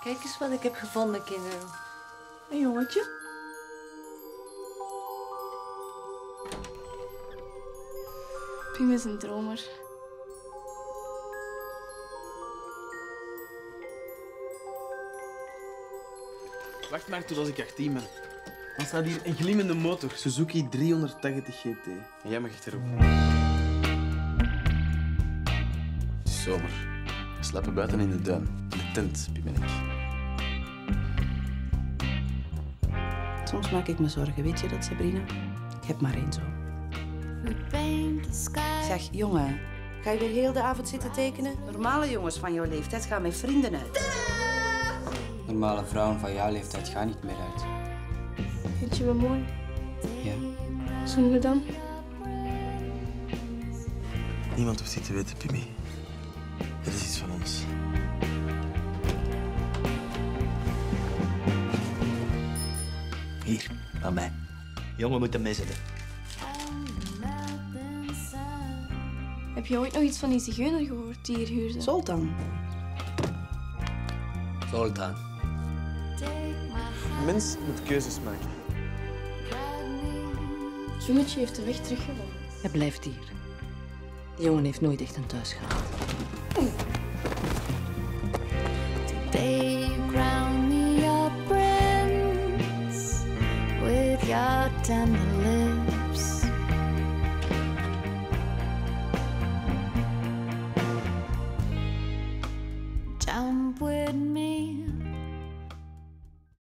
Kijk eens wat ik heb gevonden, kinderen. Een jongetje. Pim is een dromer. Wacht maar tot als ik 18 ben. Dan staat hier een glimmende motor. Suzuki 380 GT. En jij mag achterop. Het is zomer. We slapen buiten in de duin. In de tent, Pim en ik. Soms maak ik me zorgen, weet je dat, Sabrina? Ik heb maar één zo. Zeg, jongen, ga je weer heel de avond zitten tekenen? Normale jongens van jouw leeftijd gaan met vrienden uit. Normale vrouwen van jouw leeftijd gaan niet meer uit. Vind je me mooi? Ja. Zullen we dan? Niemand hoeft dit te weten, Pimmy. Het is iets van ons. Hier, aan mij. Jongen moet mee zitten. Heb je ooit nog iets van die zigeuner gehoord die hier huurde? Zoltan. Zoltan. Een mens moet keuzes maken. Het jongetje heeft de weg teruggevonden. Hij blijft hier. Die jongen heeft nooit echt een thuis gehad.